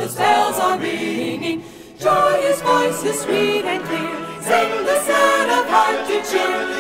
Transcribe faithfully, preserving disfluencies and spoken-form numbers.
Christmas bells are ringing. Joyous voices sweet and clear, sing the sad of heart to cheer.